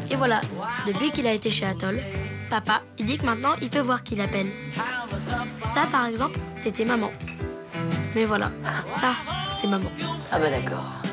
Et voilà, depuis qu'il a été chez Atoll, papa, il dit que maintenant, il peut voir qui l'appelle. Ça, par exemple, c'était maman. Mais voilà, ça, c'est maman. Ah bah d'accord.